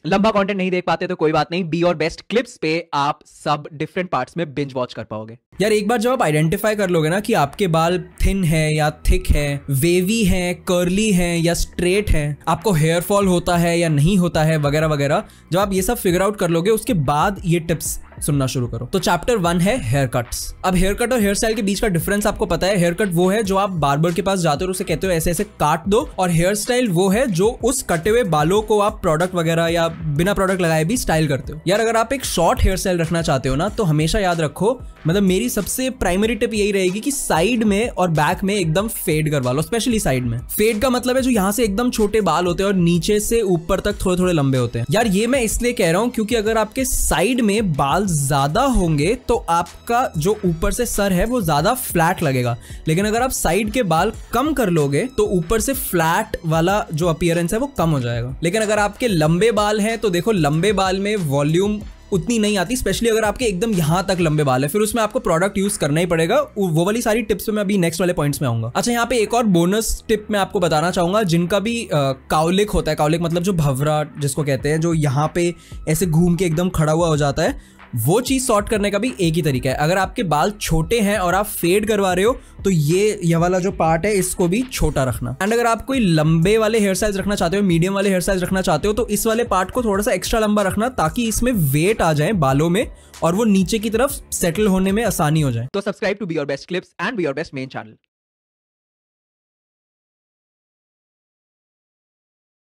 लंबा कंटेंट नहीं देख पाते तो कोई बात नहीं, बी और बेस्ट क्लिप्स पे आप सब डिफरेंट पार्ट्स में बिंज वॉच कर पाओगे। यार एक बार जब आप आइडेंटिफाई कर लोगे ना कि आपके बाल थिन है या थिक है, वेवी है, कर्ली है या स्ट्रेट है, आपको हेयर फॉल होता है या नहीं होता है वगैरह वगैरह, जब आप ये सब फिगर आउट कर लोगे उसके बाद ये टिप्स सुनना शुरू करो। तो चैप्टर 1 है हेयर कट्स। अब हेयर कट और हेयर स्टाइल के बीच का डिफरेंस आपको पता है। हेयर कट वो है जो आप बार्बर के पास जाते हो और उसे कहते हो ऐसे ऐसे काट दो, और हेयर स्टाइल वो है जो उस कटे हुए बालों को आप प्रोडक्ट वगैरह या बिना प्रोडक्ट लगाए भी स्टाइल करते हो। यार अगर आप एक शॉर्ट हेयर स्टाइल रखना चाहते हो ना, तो हमेशा याद रखो, मतलब मेरी सबसे प्राइमरी टिप यही रहेगी कि साइड में और बैक में एकदम फेड करवा लो। स्पेशली साइड में फेड का मतलब है जो यहाँ से एकदम छोटे बाल होते हैं और नीचे से ऊपर तक थोड़े थोड़े लंबे होते हैं। यार ये मैं इसलिए कह रहा हूँ क्योंकि अगर आपके साइड में बाल ज्यादा होंगे तो आपका जो ऊपर से सर है वो ज्यादा फ्लैट लगेगा, लेकिन अगर आप साइड के बाल कम कर लोगे तो ऊपर से फ्लैट वाला जो अपीयरेंस है वो कम हो जाएगा। लेकिन अगर आपके लंबे बाल हैं तो देखो लंबे बाल में वॉल्यूम उतनी नहीं आती, स्पेशली अगर आपके एकदम यहां तक लंबे बाल है, फिर उसमें आपको प्रोडक्ट यूज करना ही पड़ेगा। वो वाली सारी टिप्स पे मैं अभी नेक्स्ट वाले पॉइंट्स में आऊंगा। अच्छा, यहाँ पे एक और बोनस टिप मैं आपको बताना चाहूंगा, जिनका भी काउलिक होता है। काउलिक मतलब जो भवरा जिसको कहते हैं, जो यहाँ पे ऐसे घूम के एकदम खड़ा हुआ हो जाता है, वो चीज सॉर्ट करने का भी एक ही तरीका है। अगर आपके बाल छोटे हैं और आप फेड करवा रहे हो तो ये वाला जो पार्ट है इसको भी छोटा रखना। एंड अगर आप कोई लंबे वाले हेयर स्टाइल्स रखना चाहते हो, मीडियम वाले हेयर स्टाइल्स रखना चाहते हो, तो इस वाले पार्ट को थोड़ा सा एक्स्ट्रा लंबा रखना ताकि इसमें वेट आ जाए बालों में और वो नीचे की तरफ सेटल होने में आसानी हो जाए। तो subscribe to be your best clips and be your best main channel.